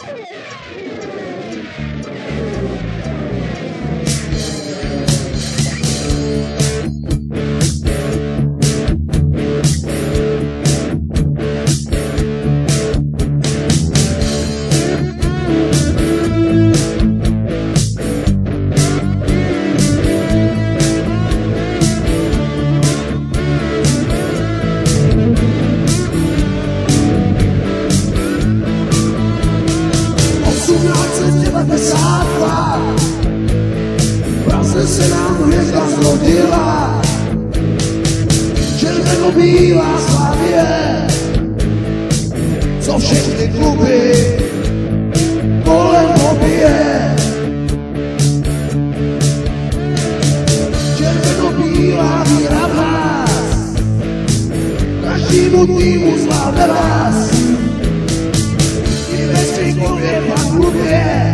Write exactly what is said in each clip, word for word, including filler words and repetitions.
Praze se nám hvězda zrodila, červeno-bílá Slavie, co všechny kluby kolem pobije. Červeno-bílá víra v nás, každému týmu sláve vás, i ve Střikově v klubě,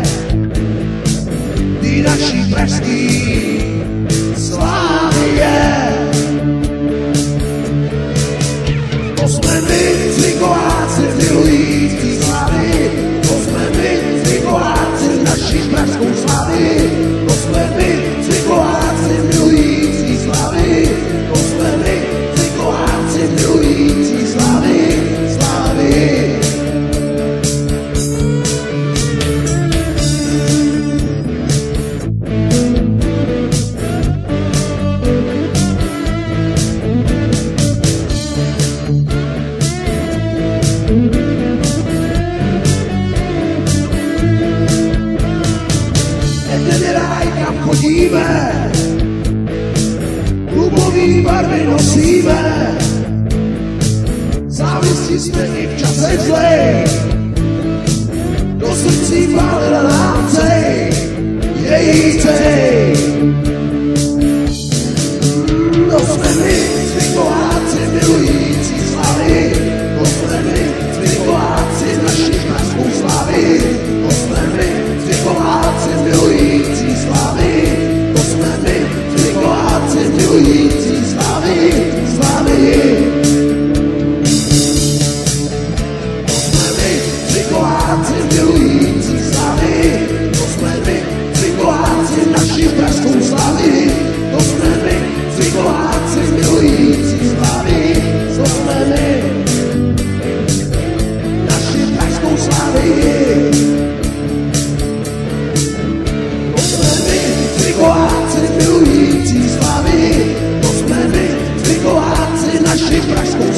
ty naší pražský Slavie. To jsme my, Cvikováci, milující Slavii, to jsme my, Cvikováci, naší pražskou Slavii, to jsme my, Cvikováci, milující Slavii, to jsme my, Cvikováci, milující Slavii, Slavii. Chodíme, klubový barvy nosíme, závislí jsme i v čase zlej, do srdcí pálila nám cej, její cej. To jsme my, Cvikováci, milující Slavii, to jsme my, Cvikováci, naši pražskou Slavii, to jsme my, Cvikováci, milující Slavii, to jsme my, Cvikováci, milující Slavii, Slavii. To jsme my, Cvikováci, milující Slavii, to jsme my, Cvikováci, naši pražskou Slavii, to jsme my, Cvikováci, milující Slavii, to jsme my, naši pražskou Slavii. Cvikováci, milující Slavii, to jsme my, Cvikováci, naši pražskou